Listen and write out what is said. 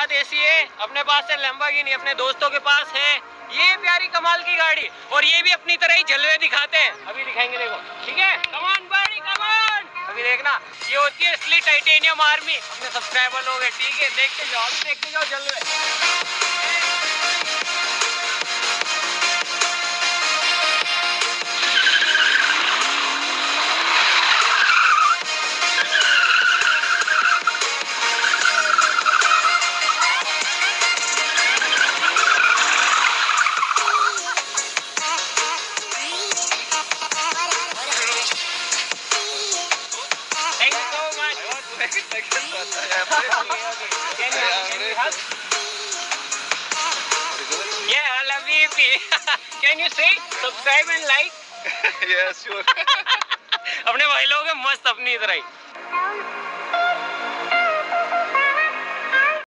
साथ एसी है, अपने पास है लैम्बोर्गिनी, अपने दोस्तों के पास है ये प्यारी कमाल की गाड़ी, और ये भी अपनी तरह ही जलवे दिखाते हैं। अभी दिखाएंगे, देखो, ठीक है, कमान बड़ी कमान। अभी देखना, ये होती है असली टाइटेनियम आर्मी, अपने सब्सक्राइबर लोग हैं, ठीक है, देखते जाओ, अभी देखते जाओ जलवे। Yeah, I love you. Can you say subscribe and like? Yeah, sure. अपने भाई लोग हैं मस्त अपनी तरह ही।